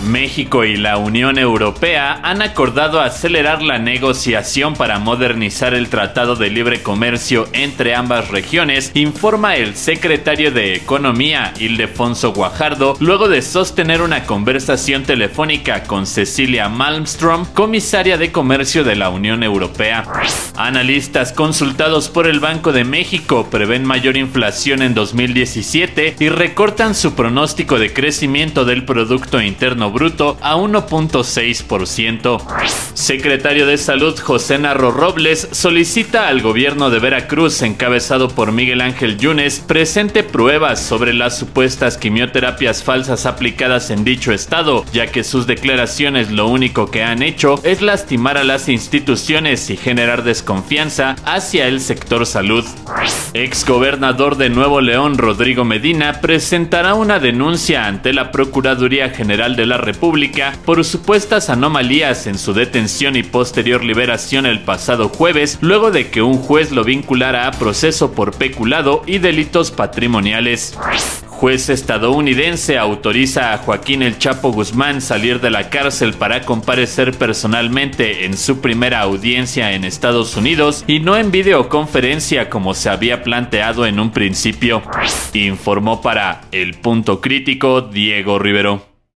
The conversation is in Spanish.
México y la Unión Europea han acordado acelerar la negociación para modernizar el Tratado de Libre Comercio entre ambas regiones, informa el secretario de Economía, Ildefonso Guajardo, luego de sostener una conversación telefónica con Cecilia Malmström, comisaria de Comercio de la Unión Europea. Analistas consultados por el Banco de México prevén mayor inflación en 2017 y recortan su pronóstico de crecimiento del Producto Interno Bruto a 1.6%. Secretario de Salud José Narro Robles solicita al gobierno de Veracruz, encabezado por Miguel Ángel Yunes, presente pruebas sobre las supuestas quimioterapias falsas aplicadas en dicho estado, ya que sus declaraciones lo único que han hecho es lastimar a las instituciones y generar desconfianza hacia el sector salud. Exgobernador de Nuevo León, Rodrigo Medina, presentará una denuncia ante la Procuraduría General de la República por supuestas anomalías en su detención y posterior liberación el pasado jueves, luego de que un juez lo vinculara a proceso por peculado y delitos patrimoniales. Juez estadounidense autoriza a Joaquín El Chapo Guzmán salir de la cárcel para comparecer personalmente en su primera audiencia en Estados Unidos y no en videoconferencia como se había planteado en un principio, informó para El Punto Crítico Diego Rivero.